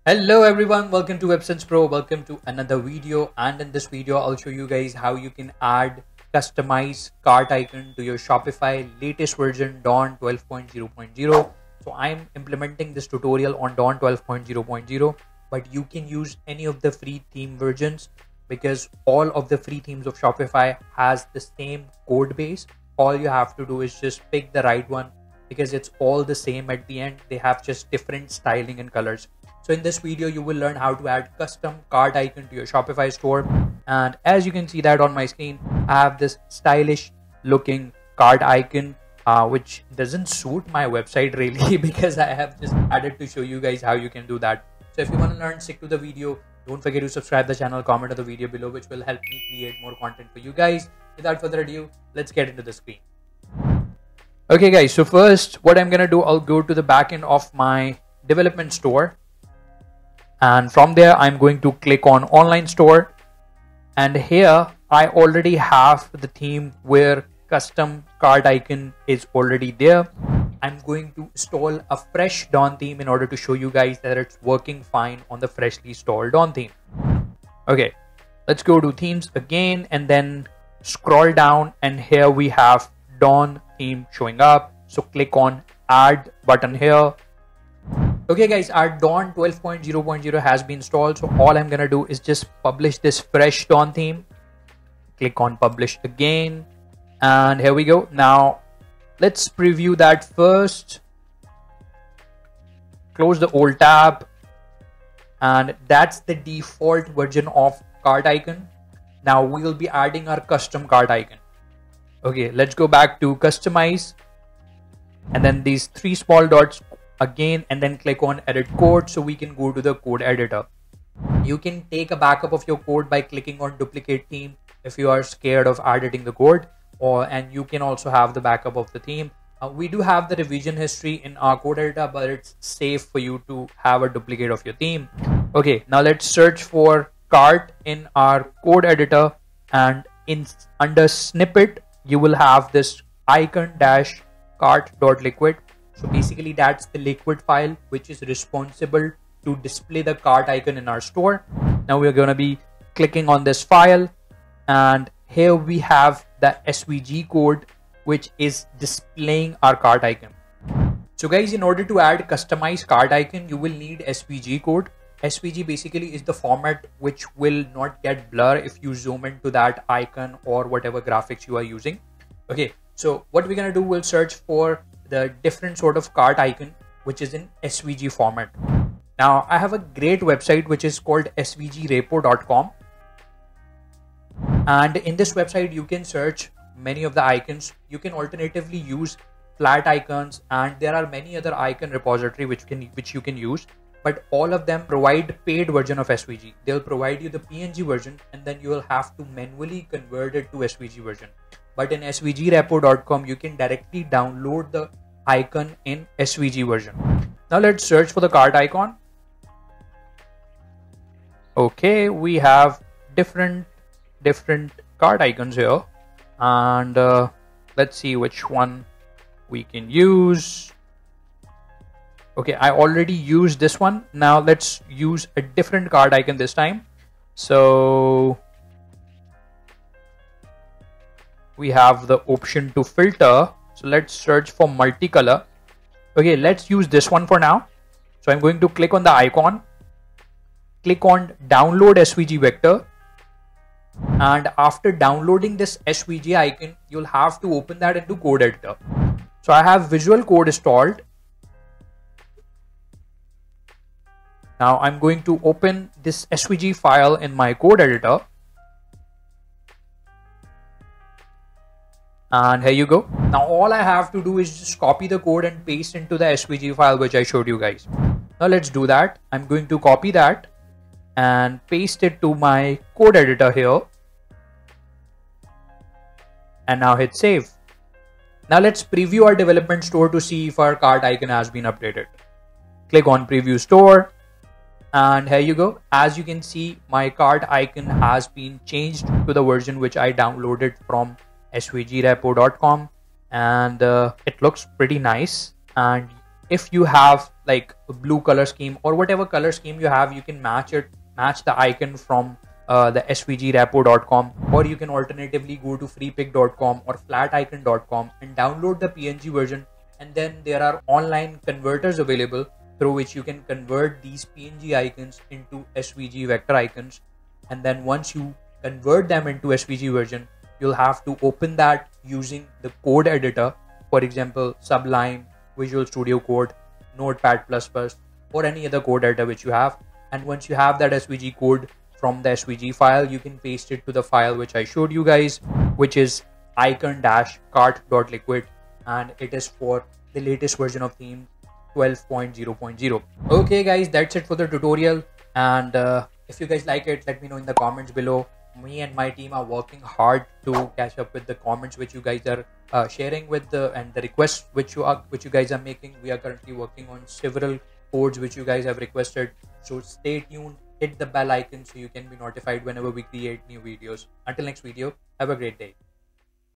Hello everyone, welcome to WebSense Pro. Welcome to another video, and in this video I'll show you guys how you can add customize cart icon to your Shopify latest version Dawn 12.0.0. So I'm implementing this tutorial on Dawn 12.0.0, but you can use any of the free theme versions because all of the free themes of Shopify has the same code base. All you have to do is just pick the right one because it's all the same at the end. They have just different styling and colors. So in this video, you will learn how to add custom cart icon to your Shopify store. And as you can see that on my screen, I have this stylish looking cart icon, which doesn't suit my website really because I have just added to show you guys how you can do that. So if you want to learn, stick to the video. Don't forget to subscribe the channel, comment on the video below, which will help me create more content for you guys. Without further ado, let's get into the screen. Okay guys, so first what I'm gonna do, I'll go to the backend of my development store. And from there, I'm going to click on online store. And here I already have the theme where custom cart icon is already there. I'm going to install a fresh Dawn theme in order to show you guys that it's working fine on the freshly installed Dawn theme. Okay, let's go to themes again and then scroll down, and here we have Dawn theme showing up. So click on add button here. Okay guys, our Dawn 12.0.0 has been installed. So all I'm gonna do is just publish this fresh Dawn theme. Click on publish again. And here we go. Now let's preview that first. Close the old tab. And that's the default version of cart icon. Now we will be adding our custom cart icon. Okay, let's go back to customize. And then these three small dots again, and then click on edit code so we can go to the code editor. You can take a backup of your code by clicking on duplicate theme if you are scared of editing the code, and you can also have the backup of the theme. We do have the revision history in our code editor, but it's safe for you to have a duplicate of your theme. Okay, now let's search for cart in our code editor, and under snippet you will have this icon dash cart.liquid. So basically that's the liquid file which is responsible to display the cart icon in our store. Now we're going to be clicking on this file, and here we have the SVG code which is displaying our cart icon. So guys, in order to add customized cart icon, you will need SVG code. SVG basically is the format which will not get blur if you zoom into that icon or whatever graphics you are using. Okay, so what we're going to do, we'll search for the different sort of cart icon which is in SVG format. Now I have a great website which is called svgrepo.com, and in this website you can search many of the icons. You can alternatively use flat icons, and there are many other icon repository which you can use, but all of them provide paid version of SVG. They'll provide you the PNG version, and then you will have to manually convert it to SVG version. But in svgrepo.com, you can directly download the icon in SVG version. Now let's search for the cart icon. Okay, we have different cart icons here, and let's see which one we can use. Okay, I already used this one. Now let's use a different cart icon this time. So we have the option to filter. So let's search for multicolor. Okay, let's use this one for now. So I'm going to click on the icon, click on download SVG vector. And after downloading this SVG icon, you'll have to open that into code editor. So I have Visual Code installed. Now I'm going to open this SVG file in my code editor. And here you go. Now all I have to do is just copy the code and paste into the SVG file which I showed you guys. Now let's do that. I'm going to copy that and paste it to my code editor here. And now hit save. Now let's preview our development store to see if our cart icon has been updated. Click on preview store. And here you go. As you can see, my cart icon has been changed to the version which I downloaded from svgrepo.com, and it looks pretty nice. And if you have like a blue color scheme or whatever color scheme you have, you can match the icon from the svgrepo.com, or you can alternatively go to freepik.com or flaticon.com and download the PNG version. And then there are online converters available through which you can convert these PNG icons into SVG vector icons. And then once you convert them into SVG version, you'll have to open that using the code editor, for example Sublime, Visual Studio Code, Notepad++, or any other code editor which you have. And once you have that SVG code from the SVG file, you can paste it to the file which I showed you guys, which is icon-cart.liquid, and it is for the latest version of theme 12.0.0. Okay guys, that's it for the tutorial. And if you guys like it, let me know in the comments below. Me and my team are working hard to catch up with the comments which you guys are sharing with and the requests which you guys are making. We are currently working on several codes which you guys have requested, so stay tuned, hit the bell icon so you can be notified whenever we create new videos. Until next video, have a great day.